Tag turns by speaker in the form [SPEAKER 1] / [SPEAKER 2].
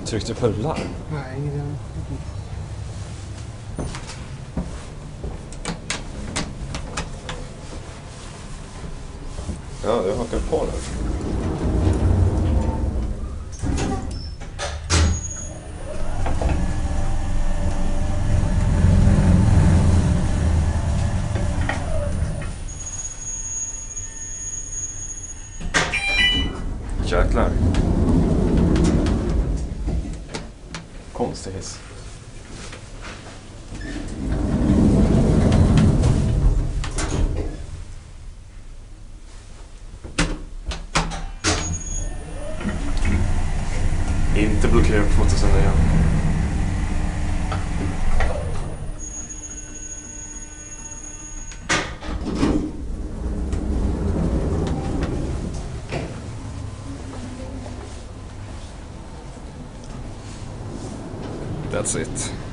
[SPEAKER 1] Tryckte du på larm?
[SPEAKER 2] Nej, ingen idé.
[SPEAKER 1] Ja, du hakar på nu. Jäklar. Konstig hiss. Inte blockera på 2009. That's it.